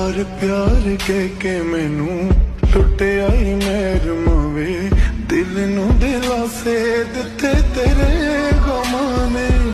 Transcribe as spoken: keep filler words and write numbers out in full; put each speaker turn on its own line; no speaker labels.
प्यार प्यार कह के मैनू लुटे आई मेहर मावे दिल नू दिलासे दिते तेरे